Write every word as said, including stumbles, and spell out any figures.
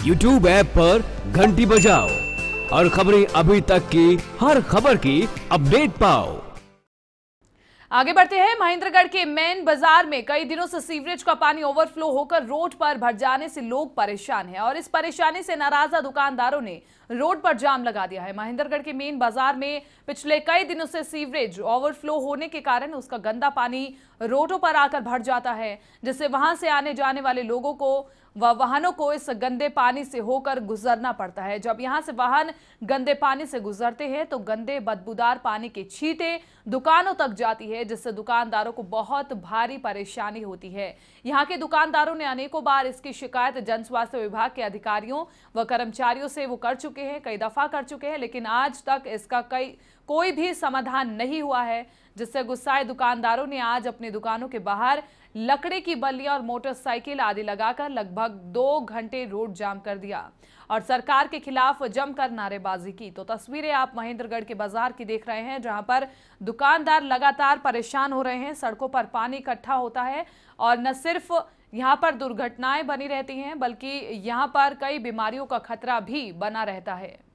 YouTube app पर घंटी बजाओ और खबरें अभी तक की हर खबर की अपडेट पाओ। आगे बढ़ते हैं। महेंद्रगढ़ के मेन बाजार में कई दिनों से सीवरेज का पानी ओवरफ्लो होकर रोड पर भर जाने से लोग परेशान हैं और इस परेशानी से नाराजा दुकानदारों ने रोड पर जाम लगा दिया है। महेंद्रगढ़ के मेन बाजार में पिछले कई दिनों से सीवरेज ओवरफ्लो होने के कारण उसका गंदा पानी रोडों पर आकर भर जाता है, जिससे वहां से आने जाने वाले लोगों को व वाहनों को इस गंदे पानी से होकर गुजरना पड़ता है। जब यहां से वाहन गंदे पानी से गुजरते हैं तो गंदे बदबूदार पानी की छींटे दुकानों तक जाती है, जिससे दुकानदारों को बहुत भारी परेशानी होती है। यहां के दुकानदारों ने अनेकों बार इसकी शिकायत जन स्वास्थ्य विभाग के अधिकारियों व कर्मचारियों से वो कर चुके हैं, कई दफा कर चुके हैं, लेकिन आज तक इसका कई कोई भी समाधान नहीं हुआ है, जिससे गुस्साए दुकानदारों ने आज अपनी दुकानों के बाहर लकड़ी की बल्लियां और मोटरसाइकिल आदि लगाकर लगभग दो घंटे रोड जाम कर दिया और सरकार के खिलाफ जमकर नारेबाजी की। तो तस्वीरें आप महेंद्रगढ़ के बाजार की देख रहे हैं, जहां पर दुकानदार लगातार परेशान हो रहे हैं। सड़कों पर पानी इकट्ठा होता है और न सिर्फ यहां पर दुर्घटनाएं बनी रहती हैं, बल्कि यहां पर कई बीमारियों का खतरा भी बना रहता है।